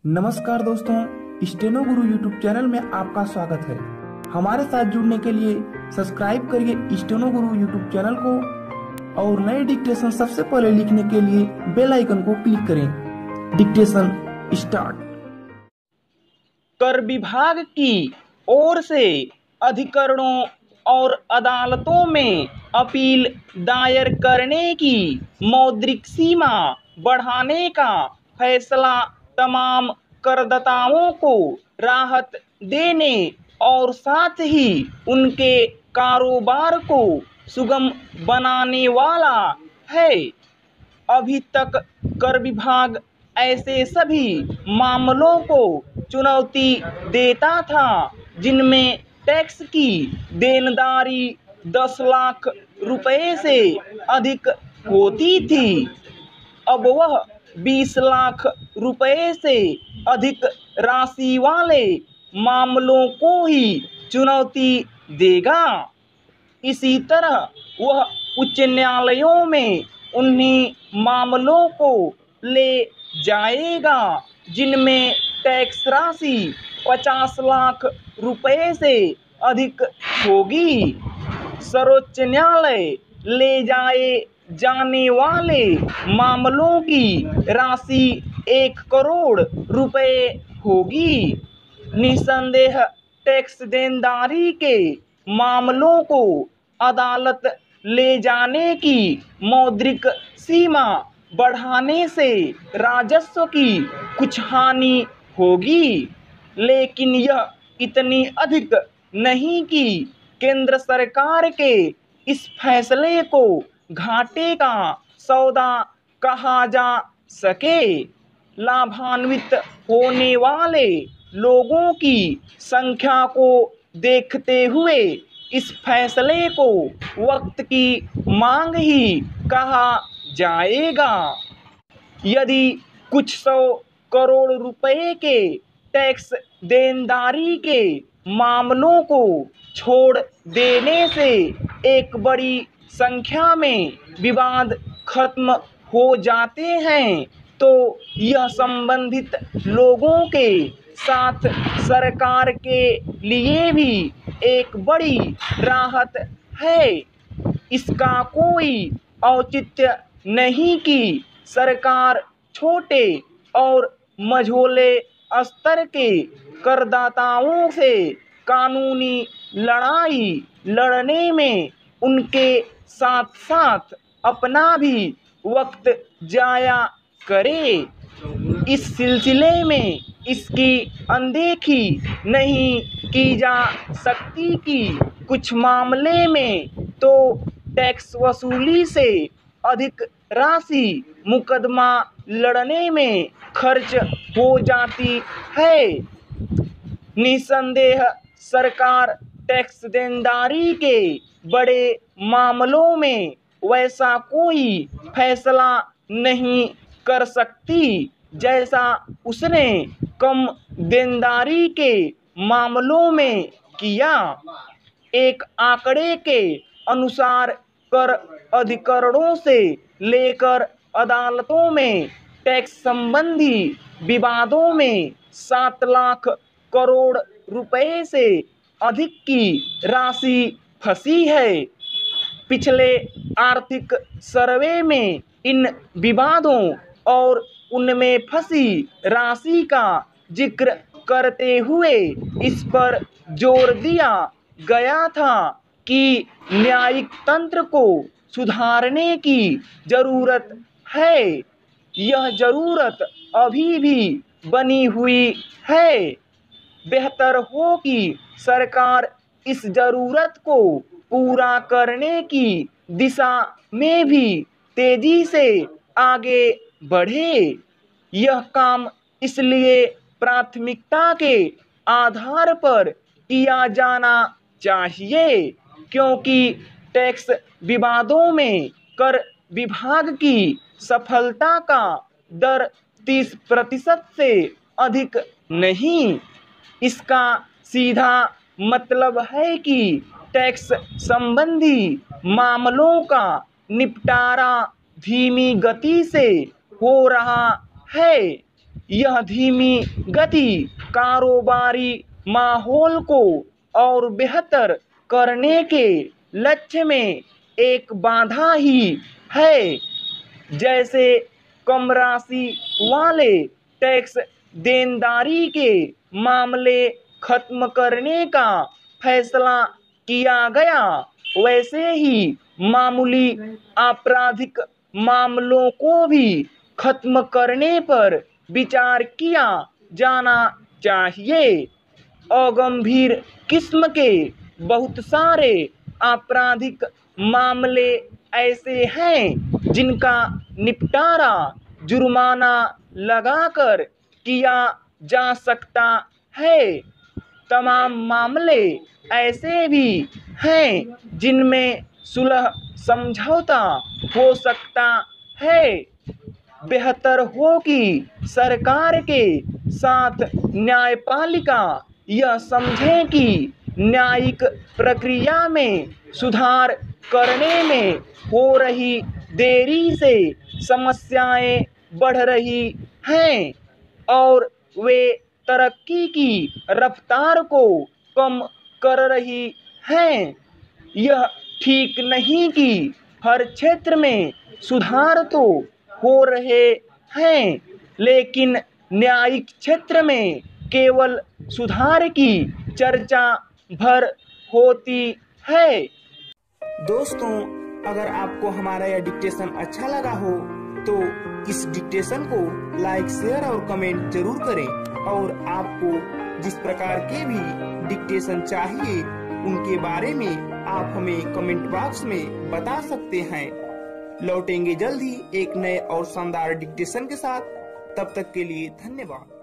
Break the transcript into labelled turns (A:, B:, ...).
A: नमस्कार दोस्तों, स्टेनो गुरु YouTube channel में आपका स्वागत है। हमारे साथ जुड़ने के लिए सब्सक्राइब करिए स्टेनो गुरु यूट्यूब चैनल को और नए डिक्टेशन सबसे पहले लिखने के लिए बेल आइकन को क्लिक करें। Dictation start.
B: कर विभाग की ओर से अधिकरणों और अदालतों में अपील दायर करने की मौद्रिक सीमा बढ़ाने का फैसला तमाम करदाताओं को राहत देने और साथ ही उनके कारोबार को सुगम बनाने वाला है। अभी तक कर विभाग ऐसे सभी मामलों को चुनौती देता था जिनमें टैक्स की देनदारी 10 लाख रुपए से अधिक होती थी। अब वह 20 लाख रुपए से अधिक राशि वाले मामलों को ही चुनौती देगा। इसी तरह वह उच्च न्यायालयों में उन्हीं मामलों को ले जाएगा जिनमें टैक्स राशि 50 लाख रुपए से अधिक होगी। सर्वोच्च न्यायालय ले जाए जाने वाले मामलों की राशि 1 करोड़ रुपए होगी। निसंदेह टैक्स देनदारी के मामलों को अदालत ले जाने की मौद्रिक सीमा बढ़ाने से राजस्व की कुछ हानि होगी, लेकिन यह इतनी अधिक नहीं कि केंद्र सरकार के इस फैसले को घाटे का सौदा कहा जा सके। लाभान्वित होने वाले लोगों की संख्या को देखते हुए इस फैसले को वक्त की मांग ही कहा जाएगा। यदि कुछ 100 करोड़ रुपए के टैक्स देनदारी के मामलों को छोड़ देने से एक बड़ी संख्या में विवाद खत्म हो जाते हैं, तो यह संबंधित लोगों के साथ सरकार के लिए भी एक बड़ी राहत है। इसका कोई औचित्य नहीं कि सरकार छोटे और मझोले स्तर के करदाताओं से कानूनी लड़ाई लड़ने में उनके साथ साथ अपना भी वक्त जाया करे। इस सिलसिले में इसकी अनदेखी नहीं की जा सकती कि कुछ मामले में तो टैक्स वसूली से अधिक राशि मुकदमा लड़ने में खर्च हो जाती है। निसंदेह सरकार टैक्स देनदारी के बड़े मामलों में वैसा कोई फैसला नहीं कर सकती जैसा उसने कम देनदारी के मामलों में किया। एक आंकड़े के अनुसार कर अधिकरणों से लेकर अदालतों में टैक्स संबंधी विवादों में 7 लाख करोड़ रुपए से अधिक की राशि फंसी है। पिछले आर्थिक सर्वे में इन विवादों और उनमें फंसी राशि का जिक्र करते हुए इस पर जोर दिया गया था कि न्यायिक तंत्र को सुधारने की जरूरत है। यह जरूरत अभी भी बनी हुई है। बेहतर हो कि सरकार इस जरूरत को पूरा करने की दिशा में भी तेजी से आगे बढ़े। यह काम इसलिए प्राथमिकता के आधार पर किया जाना चाहिए क्योंकि टैक्स विवादों में कर विभाग की सफलता का दर 30% से अधिक नहीं। इसका सीधा मतलब है कि टैक्स संबंधी मामलों का निपटारा धीमी गति से हो रहा है। यह धीमी गति कारोबारी माहौल को और बेहतर करने के लक्ष्य में एक बाधा ही है। जैसे कम राशि वाले टैक्स देनदारी के मामले खत्म करने का फैसला किया गया, वैसे ही मामूली आपराधिक मामलों को भी खत्म करने पर विचार किया जाना चाहिए। अगंभीर किस्म के बहुत सारे आपराधिक मामले ऐसे हैं जिनका निपटारा जुर्माना लगाकर किया जा सकता है। तमाम मामले ऐसे भी हैं जिनमें सुलह समझौता हो सकता है। बेहतर हो कि सरकार के साथ न्यायपालिका यह समझे कि न्यायिक प्रक्रिया में सुधार करने में हो रही देरी से समस्याएं बढ़ रही हैं और वे तरक्की की रफ्तार को कम कर रही हैं। यह ठीक नहीं कि हर क्षेत्र में सुधार तो हो रहे हैं, लेकिन न्यायिक क्षेत्र में केवल सुधार की चर्चा भर होती है।
A: दोस्तों, अगर आपको हमारा यह डिक्टेशन अच्छा लगा हो तो इस डिक्टेशन को लाइक, शेयर और कमेंट जरूर करें। और आपको जिस प्रकार के भी डिक्टेशन चाहिए उनके बारे में आप हमें कमेंट बॉक्स में बता सकते हैं। लौटेंगे जल्द ही एक नए और शानदार डिक्टेशन के साथ। तब तक के लिए धन्यवाद।